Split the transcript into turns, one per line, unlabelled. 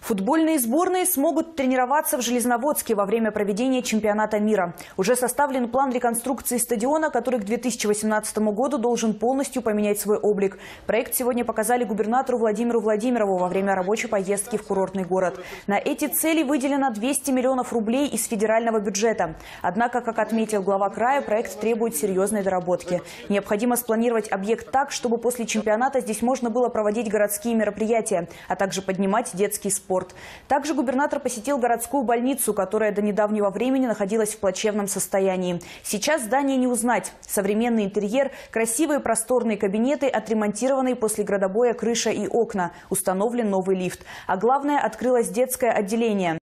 Футбольные сборные смогут тренироваться в Железноводске во время проведения чемпионата мира. Уже составлен план реконструкции стадиона, который к 2018 году должен полностью поменять свой облик. Проект сегодня показали губернатору Владимиру Владимирову во время рабочей поездки в курортный город. На эти цели выделено 200 миллионов рублей из федерального бюджета. Однако, как отметил глава края, проект требует серьезной доработки. Необходимо спланировать объект так, чтобы после чемпионата здесь можно было проводить городские мероприятия, а также поднимать детский спорт. Также губернатор посетил городскую больницу, которая до недавнего времени находилась в плачевном состоянии. Сейчас здание не узнать. Современный интерьер, красивые просторные кабинеты, отремонтированные после градобоя крыша и окна. Установлен новый лифт. А главное, открылось детское отделение.